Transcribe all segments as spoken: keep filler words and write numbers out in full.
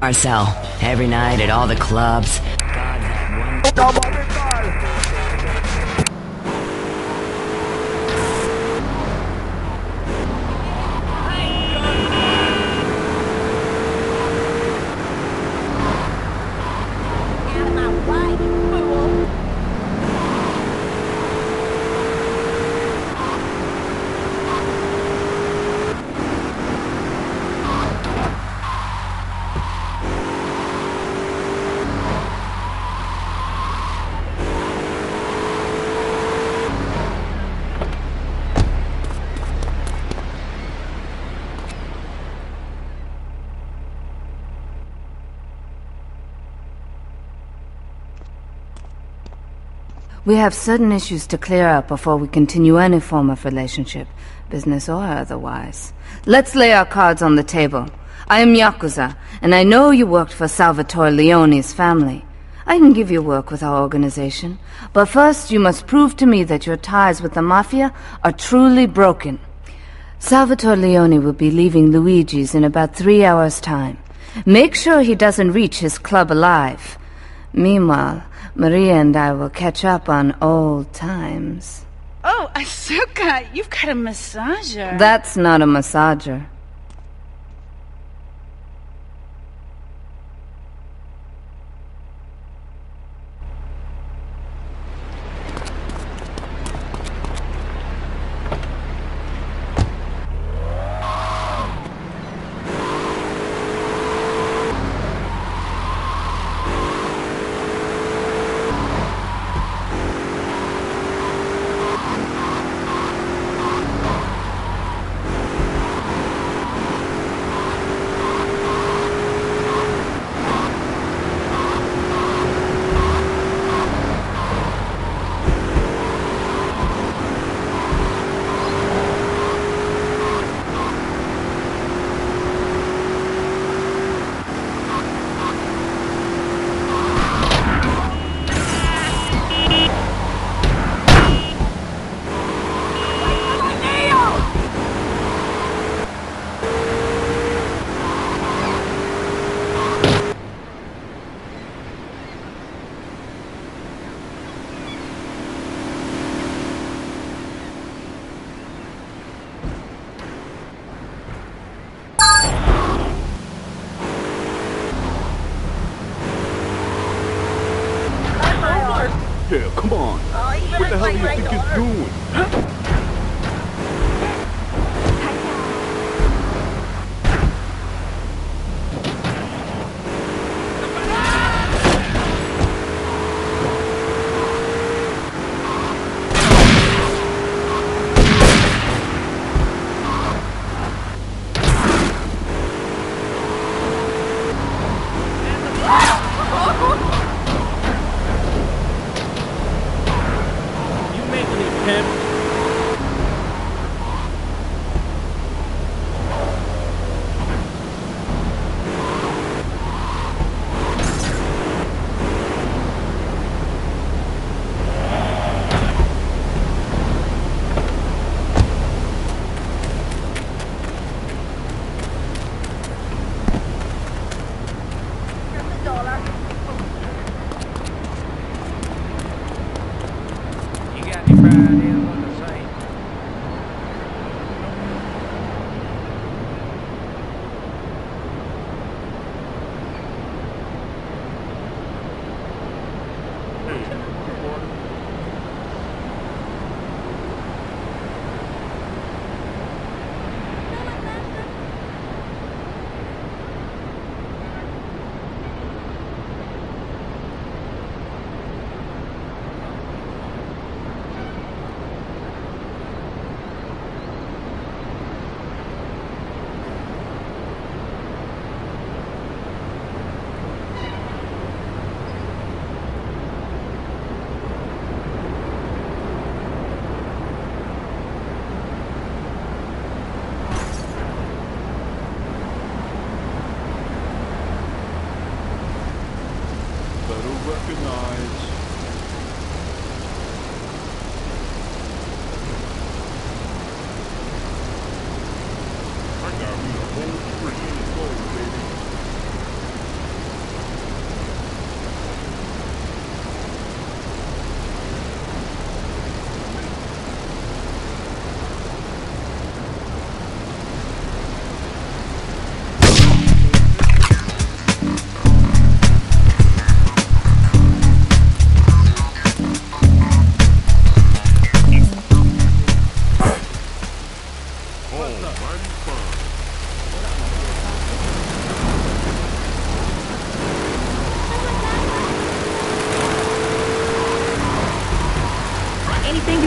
Marcel, every night at all the clubs. God, that one... We have certain issues to clear up before we continue any form of relationship, business or otherwise. Let's lay our cards on the table. I am Yakuza, and I know you worked for Salvatore Leone's family. I can give you work with our organization, but first you must prove to me that your ties with the Mafia are truly broken. Salvatore Leone will be leaving Luigi's in about three hours' time. Make sure he doesn't reach his club alive. Meanwhile, Maria and I will catch up on old times. Oh, Asuka, you've got a massager. That's not a massager. Yeah, come on. Oh, you What the hell do you like think you're doing? Huh?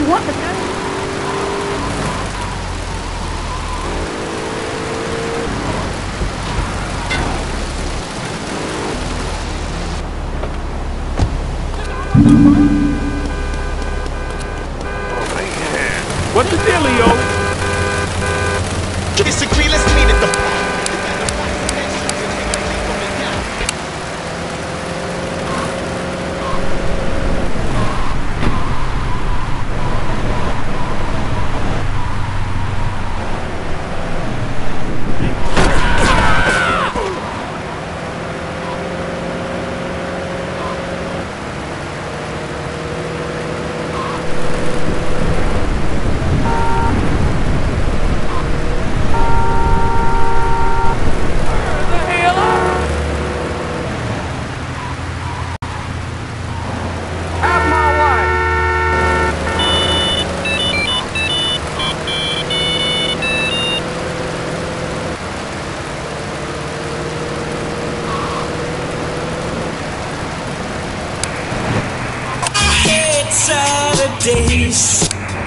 What the hell? What's the dealio? Disagree, let's meet at the... Saturdays.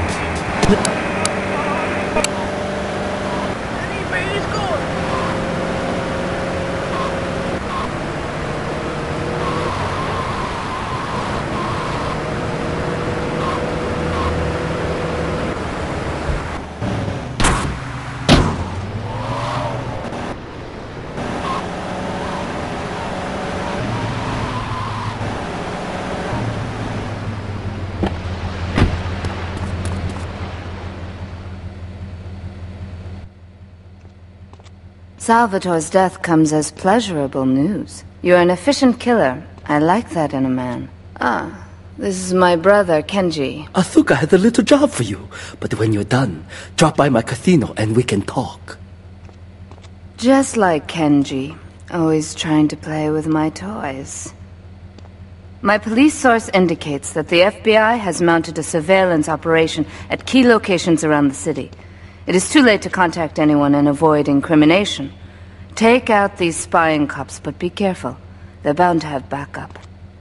Salvatore's death comes as pleasurable news. You're an efficient killer. I like that in a man. Ah, this is my brother, Kenji. Asuka has a little job for you, but when you're done, drop by my casino and we can talk. Just like Kenji, always trying to play with my toys. My police source indicates that the F B I has mounted a surveillance operation at key locations around the city. It is too late to contact anyone and avoid incrimination. Take out these spying cops, but be careful. They're bound to have backup.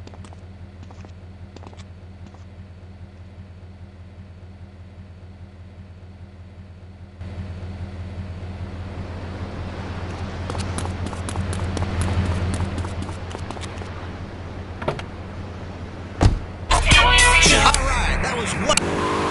Alright, that was what...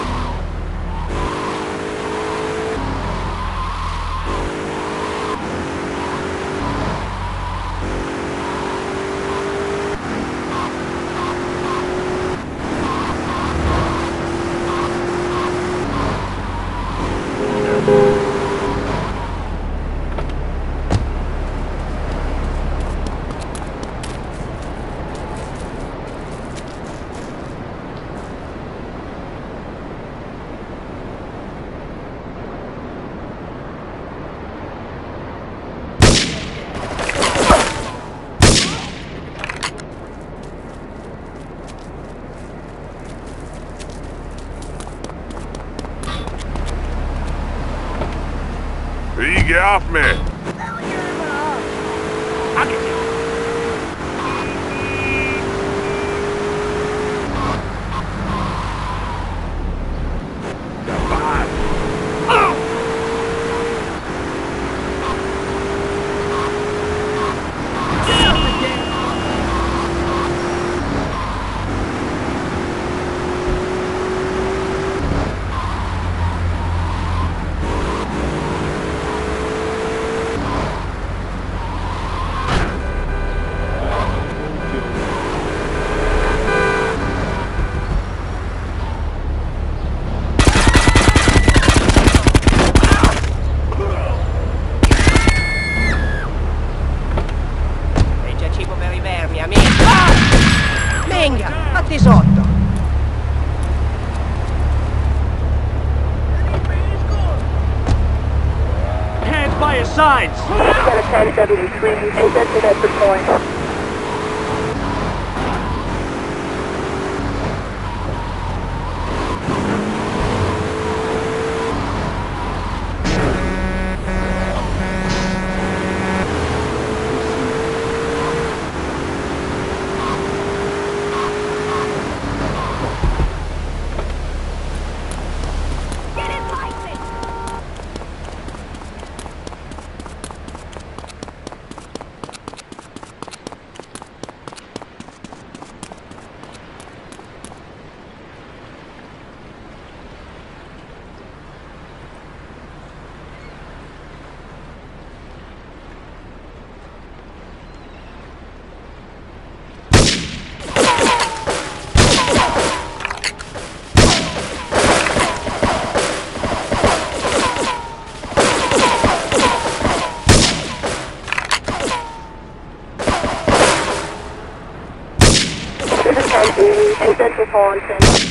You get off me! I'll get you. Venga, fatti sotto! Hands by your sides! and Central Taunton.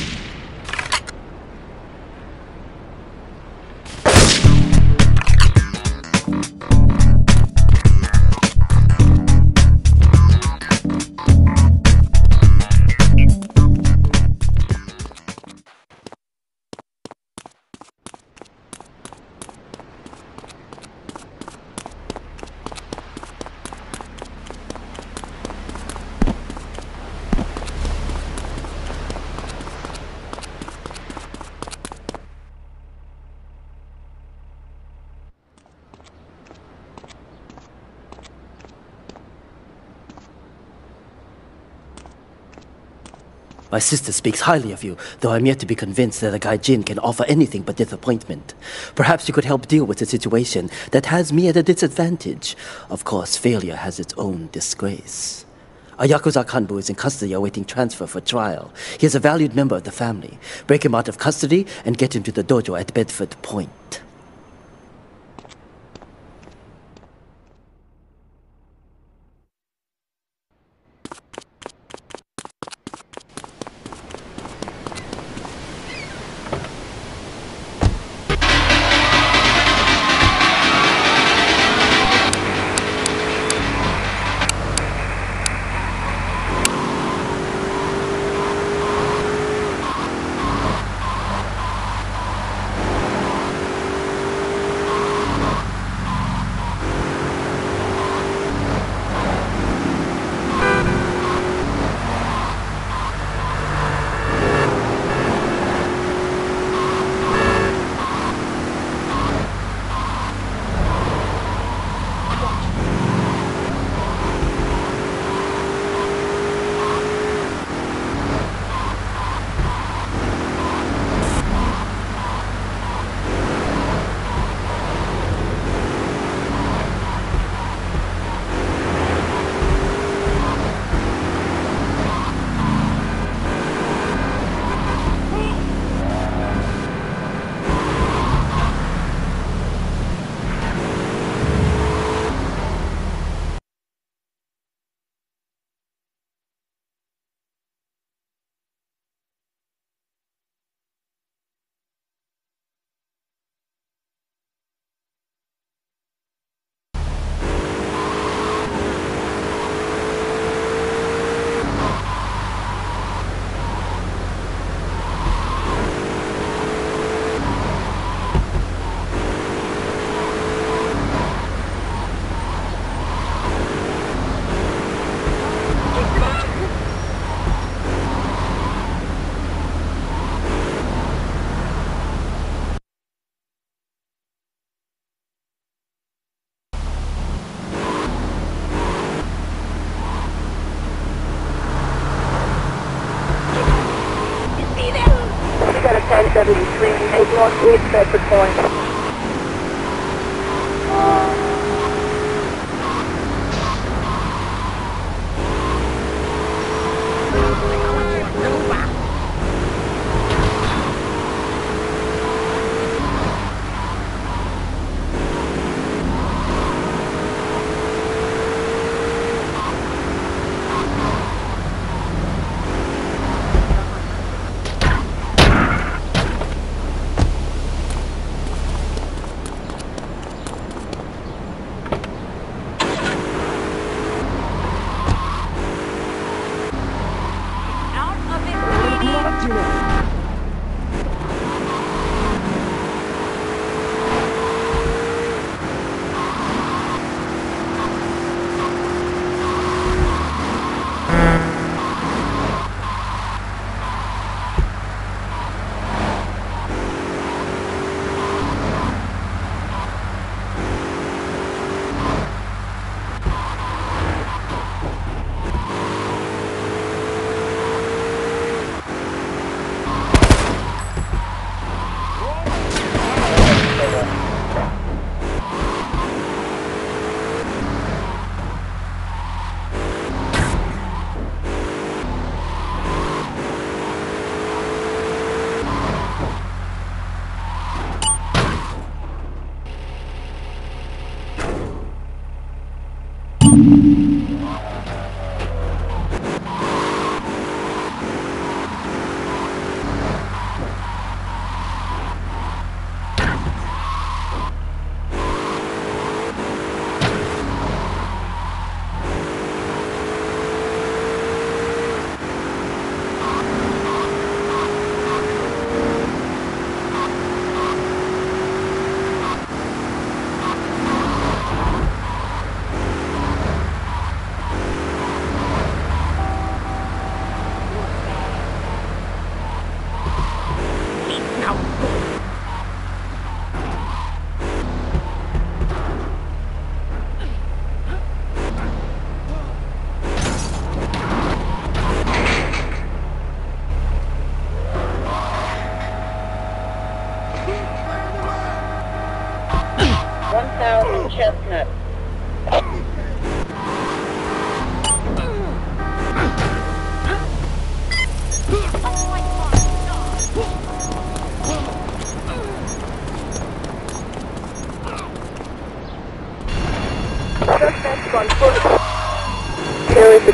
My sister speaks highly of you, though I'm yet to be convinced that a Gaijin can offer anything but disappointment. Perhaps you could help deal with a situation that has me at a disadvantage. Of course, failure has its own disgrace. A Yakuza Kanbu is in custody awaiting transfer for trial. He is a valued member of the family. Break him out of custody and get him to the dojo at Bedford Point. ten seventy-three, eight northeast Bedford Point.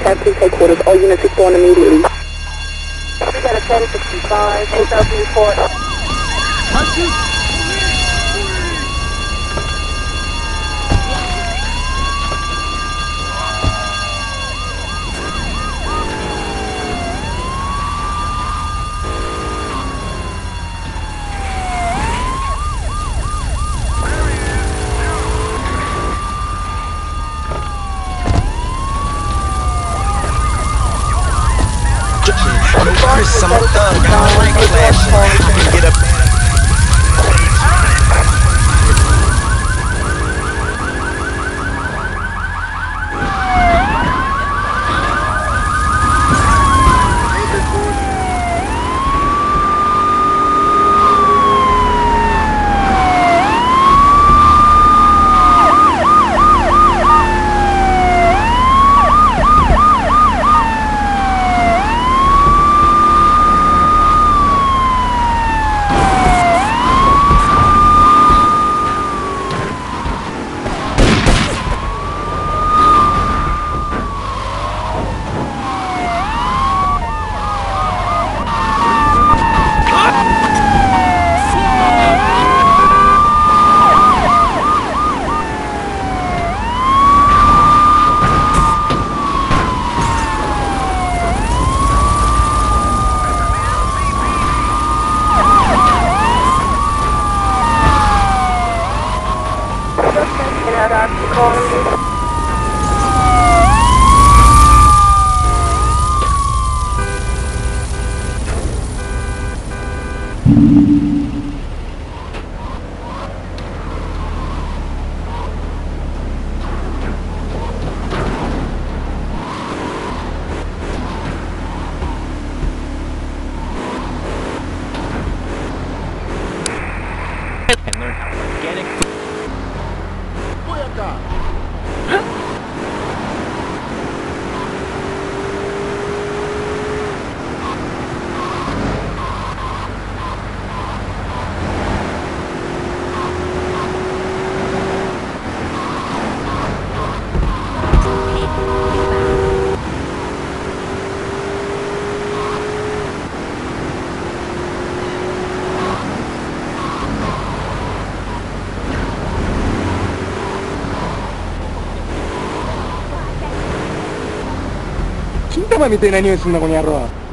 Captain's headquarters. All units respond immediately. We got a ten sixty-five, eight thousand report. Chris, I'm a thug, got a ring flashing. I can get up. And learn how to get it. 金玉みたいな匂いすんなこの野郎。